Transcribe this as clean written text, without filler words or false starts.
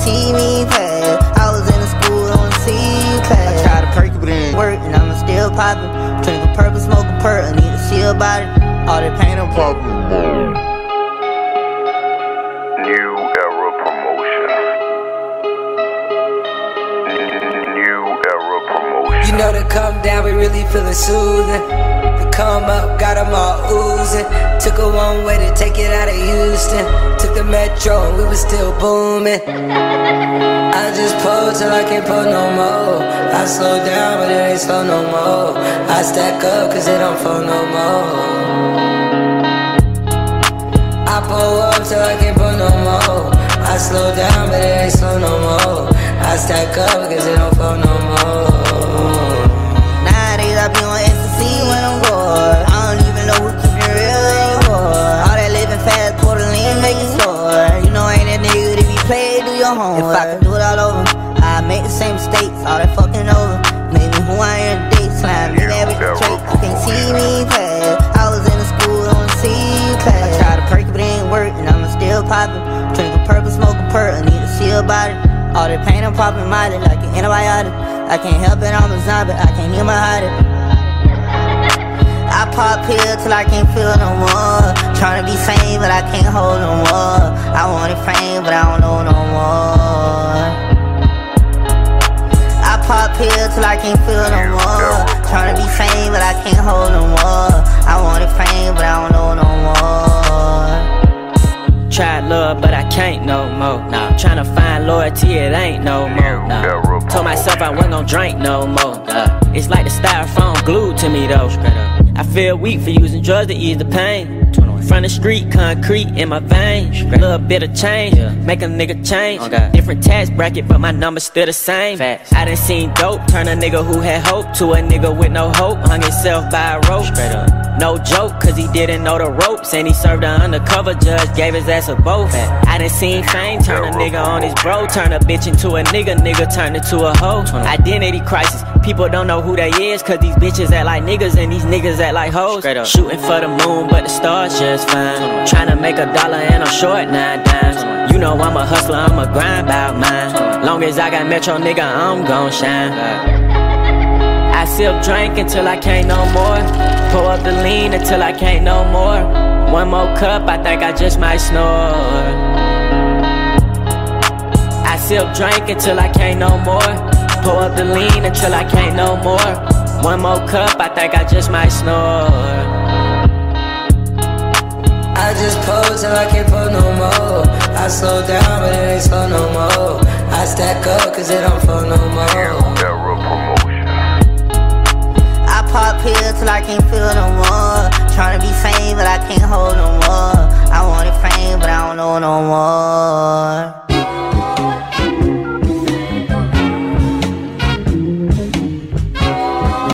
see me pass. I was in the school on C class. I try to perk it, but it ain't work, and I'm still popping. Drink a purple, smoke a perk, I need to see about it. All that pain I'm popping. New Era Promotion. New Era Promotion. You know, to come down, we really feeling soothing. To come up, got them all oozing. Took a one way to take it out of Houston. Took the metro and we was still booming. I just pull till I can't pull no more. I slow down, but it ain't slow no more. I stack up, cause it don't fall no more. I pull up till I can't pull no more. I slow down, but it ain't slow no more. I stack up, cause it don't fall no more. Nowadays I be on ecstasy when I'm bored. I don't even know who keep it real anymore. All that living fast, pour the lean, make it sore. You know I ain't that nigga to be played, do your homework. If I could do it all over, I'd make the same mistakes, all that fucking over. Make me who I am today, slime, nigga, every trait. You can't see me pass. I was in the school on C class. I try to perk it, but it ain't work, and I'm still popping. Drink a purple, smoke a perk, I need to see about it. All that pain I'm popping mighty like an antibiotic. I can't help it, I'm a zombie, I can't hear my heart. I pop pills till I can't feel no more. Tryna be sane, but I can't hold no more. I wanted fame, but I don't know no more. I pop pills till I can't feel no more. Tryna be sane, but I can't hold no more. I wanted fame, but I don't know no more. Tried love, but I can't no more. Nah, tryna find loyalty, it ain't no more. Nah. Told myself I wasn't gon' drink no more. It's like the styrofoam glued to me though. I feel weak for using drugs to ease the pain. From the street, concrete in my veins. Little bit of change, make a nigga change. Different tax bracket, but my number still the same. I done seen dope turn a nigga who had hope to a nigga with no hope. Hung himself by a rope. No joke, cause he didn't know the ropes. And he served an undercover judge, gave his ass a both. I done seen fame turn a nigga on his bro. Turn a bitch into a nigga turn into a hoe. Identity crisis, people don't know who they is. Cause these bitches act like niggas and these niggas act like hoes. Shooting for the moon, but the stars just fine. Tryna make $1 and I'm short 9 dimes. You know I'm a hustler, I'm a grind about mine. Long as I got Metro, nigga, I'm gon' shine. I sip drink until I can't no more. Pour up the lean until I can't no more. One more cup, I think I just might snore. I sip drink until I can't no more. Pour up the lean until I can't no more. One more cup, I think I just might snore. I just pull till I can't pull no more. I slow down, but it ain't slow no more. I stack up, cause it don't fall no